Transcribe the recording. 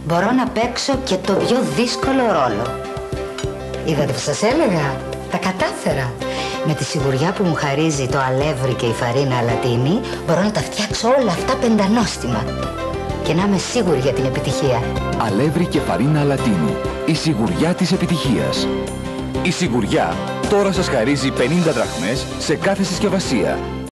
μπορώ να παίξω και το πιο δύσκολο ρόλο. Είδατε που σας έλεγα, τα κατάφερα. Με τη σιγουριά που μου χαρίζει το αλεύρι και η φαρίνα αλατίνη, μπορώ να τα φτιάξω όλα αυτά πεντανόστιμα. Και να είμαι σίγουρη για την επιτυχία. Αλεύρι και φαρίνα αλατίνη. Η σιγουριά της επιτυχίας. Η σιγουριά τώρα σας χαρίζει 50 δραχμές σε κάθε συσκευασία.